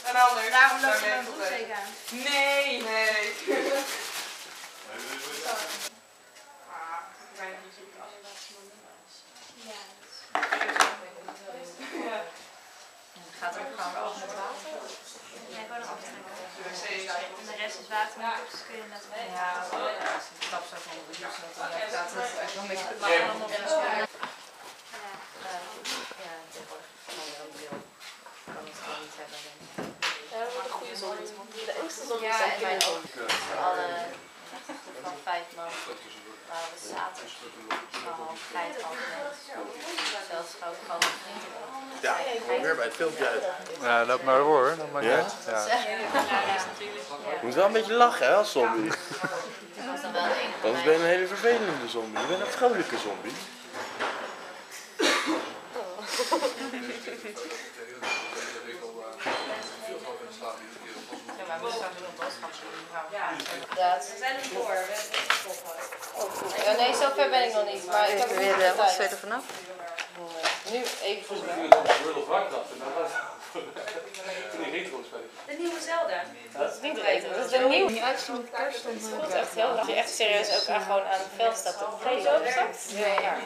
En anders. Daarom loopt je mijn broek aan. Nee. Nee. Gaat er ook gewoon over met water? Nee, gewoon nog aftrekken. En de rest is water, maar dus kun je net wel. Ja, ik stap zo van de douche dat hij gaat het nog een beetje belangrijk om op te schoenen. Ja, tegenwoordig kan je ook veel. Kan het gewoon niet hebben, denk ik. Ja, dat wordt een goede zon. De engste zon is en wij ook. Alle van 5 man. Maar we zaten al 5,5 zelfs ook gewoon Ja, weer bij het filmpje uit. Ja, loop maar door hoor, dat maakt niet uit. Ja. Je moet wel een beetje lachen hè, als zombie. Anders ben je een hele vervelende zombie. Je bent een vrolijke zombie. Ja, we zijn ervoor. Nee, zover ben ik nog niet. Maar ik heb weer de tijd er vanaf. Nu even voor de nieuwe Zelda. Dat is niet retro, dat is de nieuwe. Die uitzien met kerst. Het voelt echt heel raar. Als je echt serieus ook gewoon aan het veld staat. Heb je zo gezakt? Ja.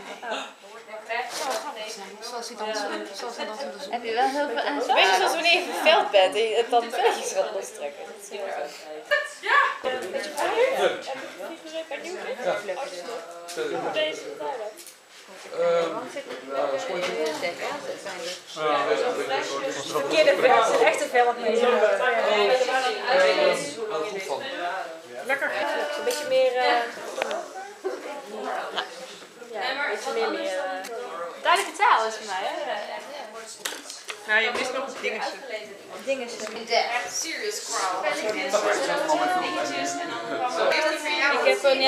Heb je wel heel veel aan? Weet je zoals wanneer je op het veld bent en je dan velletjes gaat lostrekken? Dat is heel erg. Ja! Weet je waar? Heb je vliegtuig bij Nieuwswit? Ja. Deze daar. Verkeerde veld, echte veld niet. Lekker. Een beetje meer. Ja, een beetje meer. Duidelijke taal is voor mij, hè? Nou, je mist nog een dingetje. Echt serious crowd. Ik heb een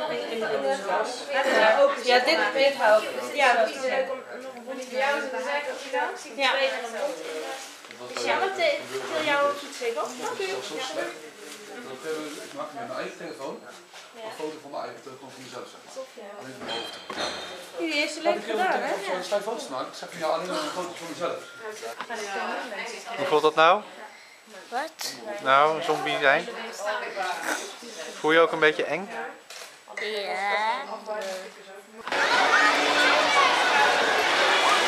ja, dit hou ik. Ja, dat is leuk om nog een boek te jou te zeggen of je dan ziet twee van de mond. Ja, wat wil jou ook iets zeggen? Ik maak met mijn eigen telefoon een foto van mijn eigen telefoon van mezelf. Alleen van mijn hoofd. Die is leuk gedaan, hè? Als ik twee foto's maak, zeg je ja, alleen een foto van mezelf. Hoe voelt dat nou? Wat? Nou, een zombie zijn? Voel je ook een beetje eng? Ja.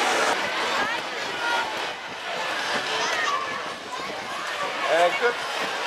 Kut.